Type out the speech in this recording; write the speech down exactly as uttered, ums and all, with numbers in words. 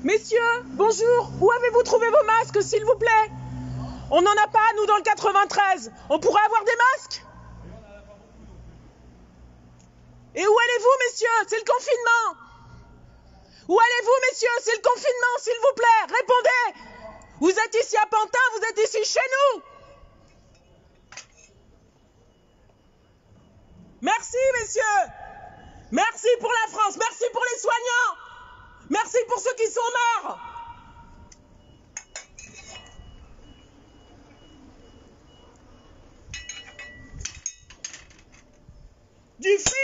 Messieurs, bonjour, où avez-vous trouvé vos masques, s'il vous plaît? On n'en a pas, nous, dans le quatre-vingt-treize. On pourrait avoir des masques? Et où allez-vous, messieurs? C'est le confinement. Où allez-vous, messieurs? C'est le confinement, s'il vous plaît. Répondez. Vous êtes ici à Pantin, vous êtes ici chez nous. Merci, messieurs. Merci pour la France, merci pour les soignants. Merci pour ceux qui sont morts. Du flic.